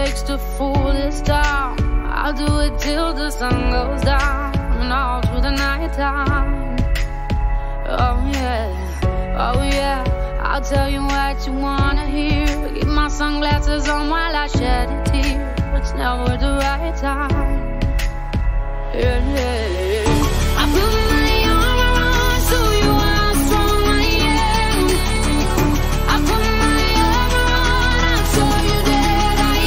takes to fool this town. I'll do it till the sun goes down and all through the night time. Oh yeah, oh yeah, I'll tell you what you wanna hear. Keep my sunglasses on while I shed a tear. It's never the right time. Yeah, yeah. I put my arm around so you how strong I am. I put my arm around and show you that I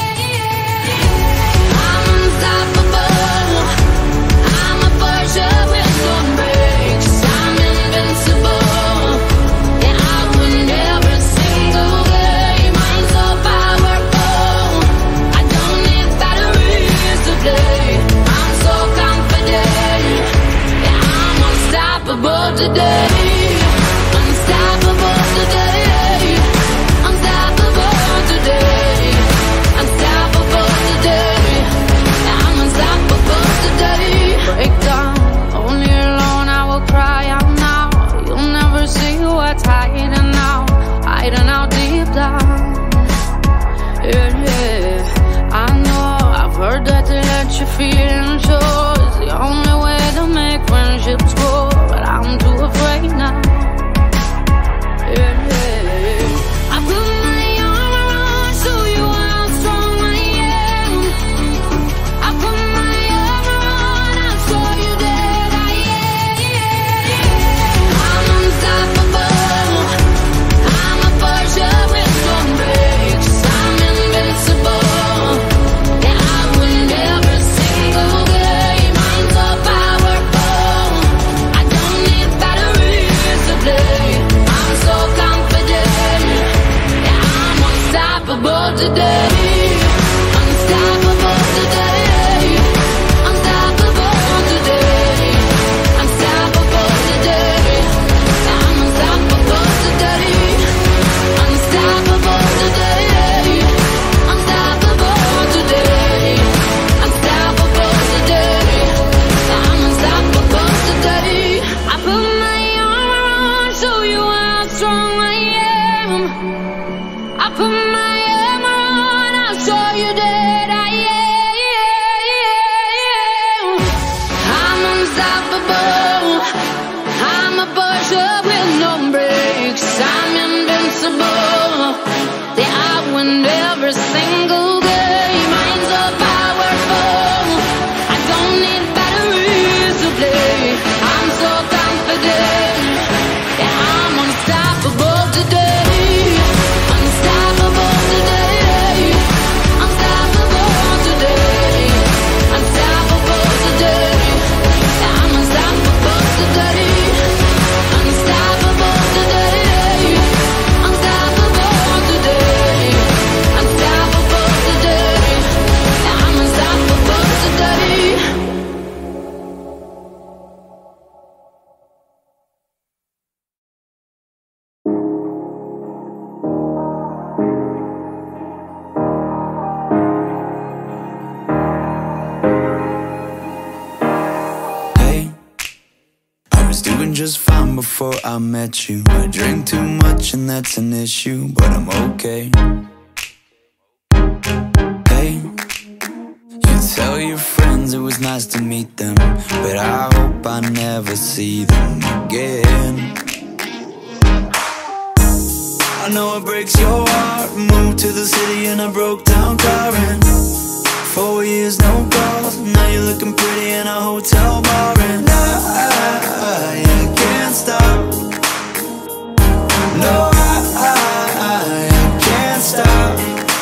am. I'm unstoppable. I'm a Porsche with no brakes. I'm invincible. Yeah, I win every single game. I'm so powerful. I don't need batteries to play. I'm so confident. Yeah, I'm unstoppable today. Unstoppable today. Unstoppable today. Unstoppable today. Yeah, I'm unstoppable today. Break down, only alone I will cry out now. You'll never see what's hiding out, hiding out deep down. Yeah, yeah, I know, I've heard that to let you feel and show is the only way to make friendships grow, but I'm too afraid now. Yeah, yeah, I put my arm around so you how strong I am. I put my arm around and show you that I am. I'm unstoppable. I'm a Porsche with no brakes. I'm invincible. Yeah, I win every single game. I'm so powerful. I don't need batteries to play. I'm so confident. Yeah, I'm unstoppable today. Unstoppable today. Unstoppable today. Unstoppable today. Yeah, I'm unstoppable today. Unstoppable today. Unstoppable today. Unstoppable today. Yeah, I'm unstoppable today. I put my arm around, show you how strong I am. I put my arm around, I'll show you that I am. I'm unstoppable. I'm a Porsche with no brakes. I'm invincible. Yeah, I win every single game. I'm so powerful. I don't need batteries to play. I'm so confident. Yeah, I'm unstoppable today. Unstoppable today. Unstoppable today. Unstoppable today. Yeah, I'm unstoppable today. Unstoppable today. Unstoppable today. Unstoppable today. Yeah, I'm unstoppable today. Hey, I was doing just fine before I met you. I drink too much and that's an issue, but I'm okay. Hey, you tell your friends it was nice to meet them, but I hope I never see them again. I know it breaks your heart. Moved to the city in a broke down car and 4 years no calls. Now you're looking pretty in a hotel bar and I can't stop. No, I can't stop.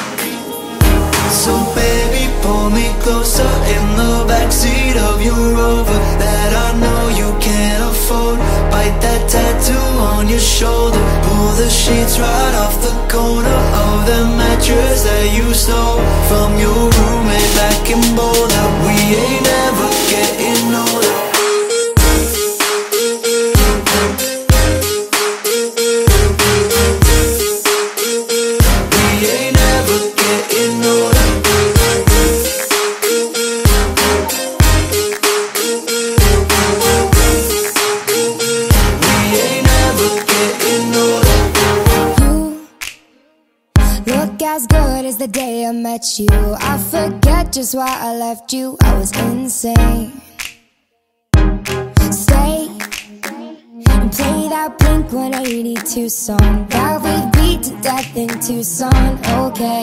So baby, pull me closer in the backseat of your Rover that I know you can't afford. Bite that tattoo on your shoulder. Pull the sheets right off the corner of the mattress that you stole from your roommate back in Boulder. We ain't ever getting older. We ain't ever getting older. We ain't ever getting older. Look as good as the day I met forget you. I forget just why I left you. I was insane. Stay and play that Blink-182 song that we beat to death in Tucson. Okay,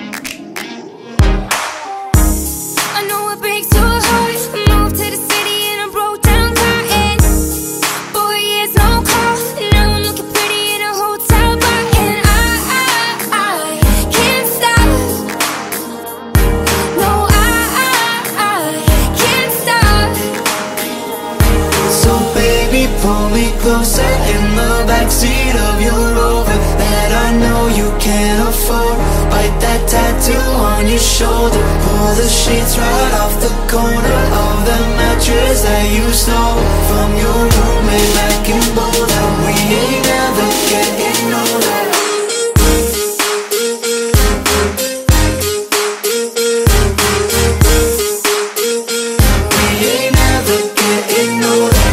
I know it breaks your heart. Moved to the city and I broke down crying. 4 years no call, now I'm looking pretty in a hotel bar. And I can't stop. No, I can't stop. So baby, pull me closer in the backseat of your Rover that I know you can't afford. Bite that tattoo on your shoulder. Pull the sheets right off the corner of the mattress that you stole from your roommate back in Boulder. We ain't never getting older. We ain't never getting older.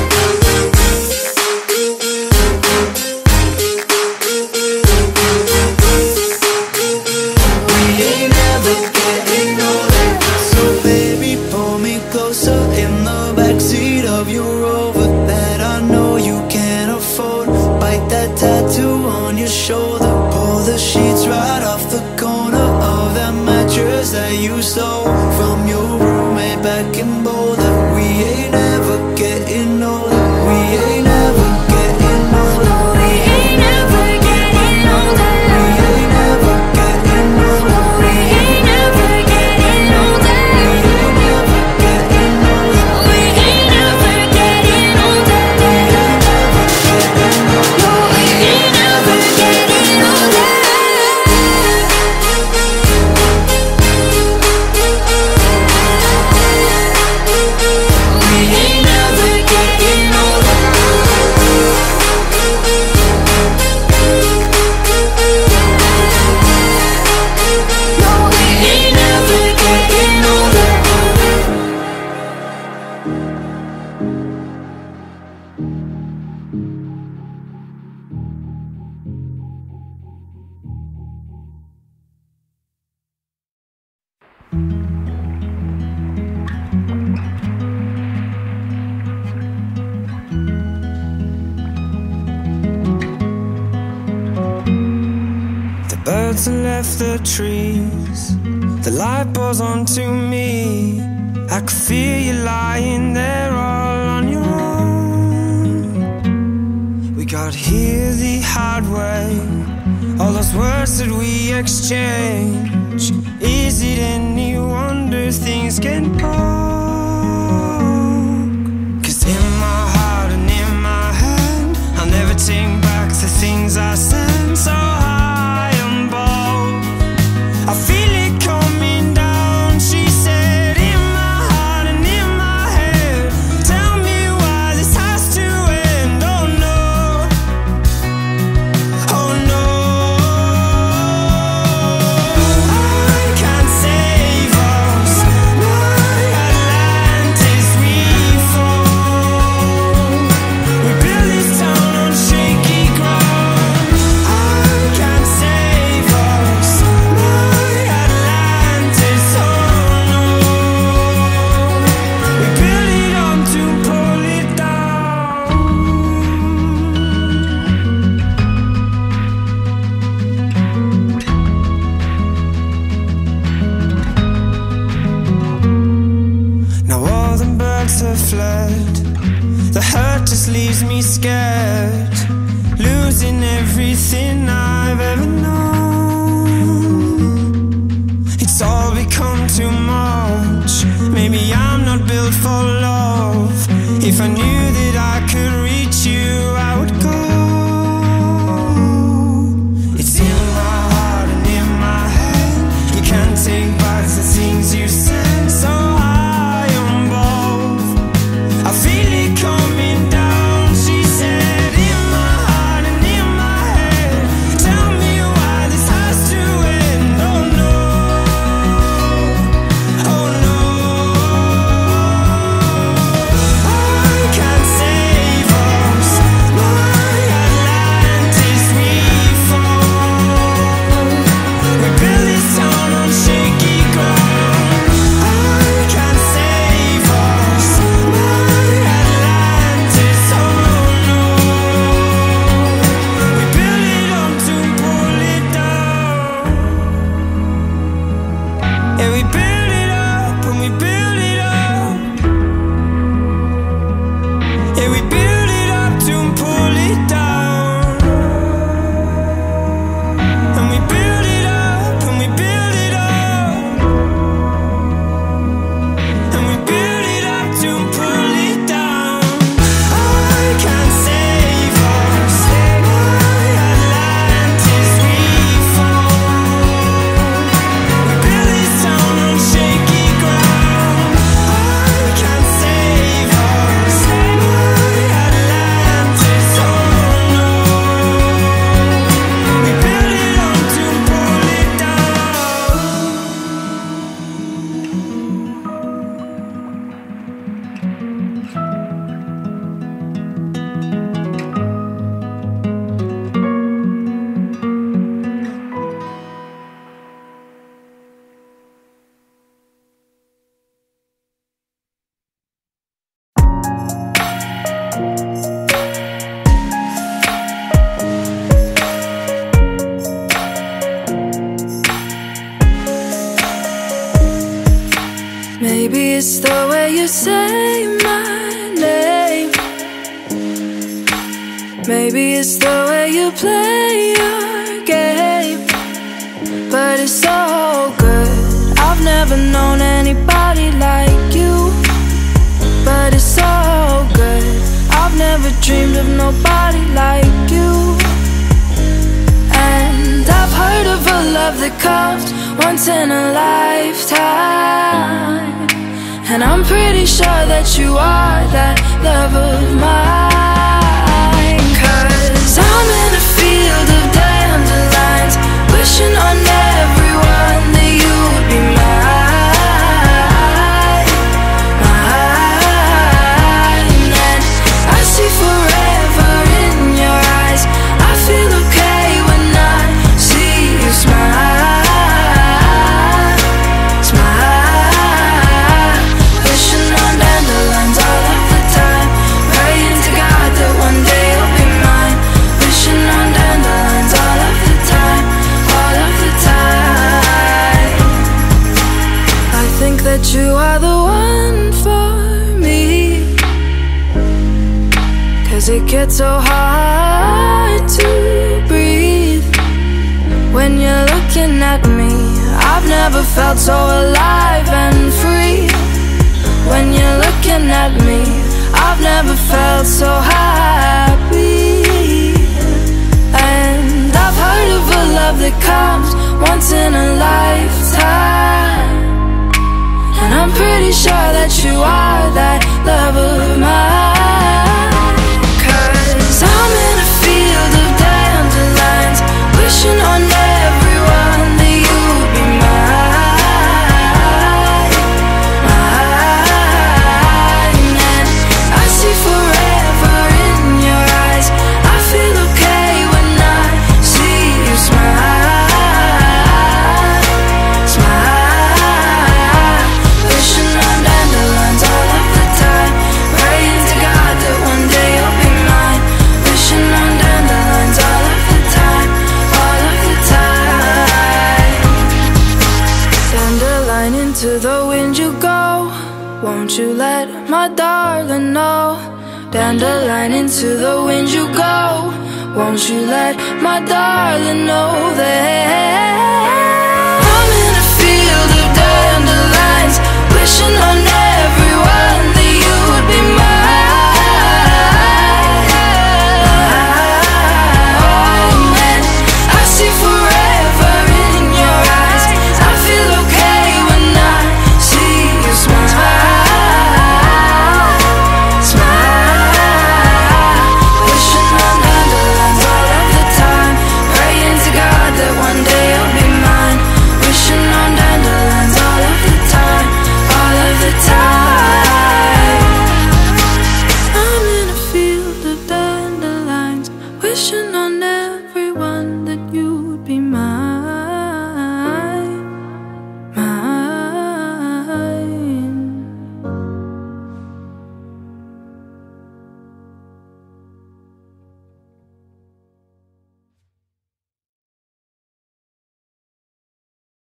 We ain't never getting older. So baby, pull me closer in the backseat of your Rover that I know you can't afford. Bite that tattoo on your shoulder. Pull the sheets right off the corner of that mattress that you stole from your roommate back in Boulder. We ain't never getting older. We ain't never getting older. We ain't never getting older. We ain't never getting older. We ain't never getting older. We ain't never getting older. We ain't never getting older. No, we ain't never getting older. We ain't never getting older. No, we Ain't never getting older. The birds have left the trees, the light pours onto me. I could feel you lying there all on your own. We got here the hard way, all those words that we exchange. Is it any wonder things can go? 'Cause in my heart and in my hand, I'll never take back the things I said. So high and bold, I feel it coming down. She said, in my heart and in my head, tell me why this has to end. Oh no, oh no, I can't save us. My Atlantis, we fall. We build this town on shaky ground. I can't save us. My Atlantis, oh no. We build it up to pull it down. Now all the birds have fled. The hurt just leaves me scared, losing everything I've ever known. It's all become too much. Maybe I'm not built for love. If I knew that I could reach you, I would go. It's in my heart and in my head. You can't take back the things you said. So high on both, I feel it coming down. She said, in my heart and in my head, tell me why this Maybe it's the way you say my name. Maybe it's the way you play your game. But it's so good. I've never known anybody like you. But it's so good. I've never dreamed of nobody like you. And I've heard of a love that comes once in a lifetime. And I'm pretty sure that you are that love of mine. 'Cause I'm in a field of dandelions, wishing on everyone that you would be mine, mine. And I see forever in your eyes. I feel okay when I see you smile, smile. Wishing on dandelions all of the time, praying to God that one day you'll be mine. Wishing on dandelions all of the time, all of the time. I think that you are the one for me, 'cause it gets so hard to breathe when you're looking at me. I've never felt so alive and free. When you're looking at me, I've never felt so happy. And I've heard of a love that comes once in a lifetime. And I'm pretty sure that you are that love of mine. 'Cause I'm in a field of dandelions, wishing on everyone that you would be mine, mine. And I see forever in your eyes. I feel okay when I see you smile, smile. Wishing on dandelions all of the time, praying to God that one day you'll be mine. Wishing on dandelions all of the time, all of the time. Dandelion, into the wind you go. Won't you let my darling know? Dandelion, into the wind you go. Won't you let my darling know that I'm in a field of dandelions,